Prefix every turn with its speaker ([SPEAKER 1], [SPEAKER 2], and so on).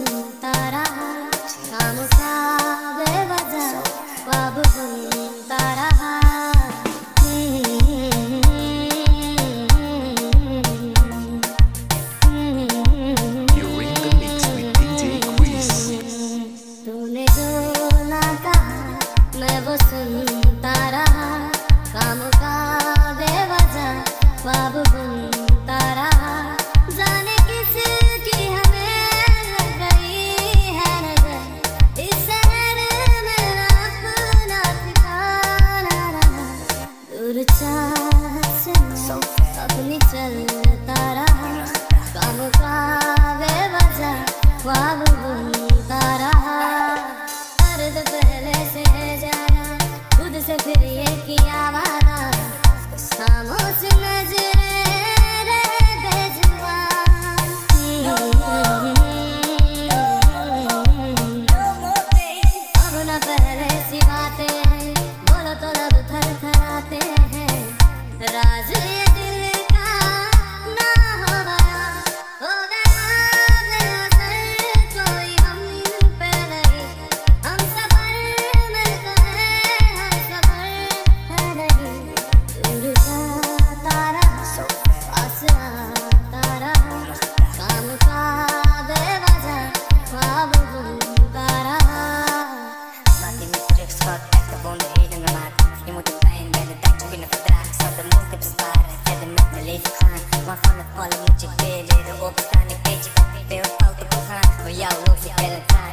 [SPEAKER 1] सुनता रहा, खामोखा बेवजह ख्वाब बुनता रहा। तूने जो ना कहा मैं वो सुनता रहा, खामोखा बेवजह ख्वाब बुनता रहा। जाने किसकी हमें लग गई है नजर, इस शहर में अपना ठिकाना रहा। दूर चाहत से अपनी चलता रहा, खामोखा बेवजह ख्वाब बुनता रहा। दर्द पहले से जाना, खुद से फिर ये किया वादा, खामोश नजरें रहे बेजुबान। अब न पहले सी बातें हैं, बोलो तो लब थरथराते हैं। राज ये दिल का ना हो गया बेअसर, कोई हम पे नहीं। हम सफर में तो है, हम सफर है नहीं। दूर जाता रहा, पास आता रहा, खामोखा बेवजह ख्वाब बुनता रहा।
[SPEAKER 2] Mati mitrix fuck at the bone hidden in my heart. You want to play and then attack you in the federal. So the move to the spot, I said the make me leave climb. One from the falling, you chick did it. The open standing page, you got me there out the behind. But y'all look, you feel it time.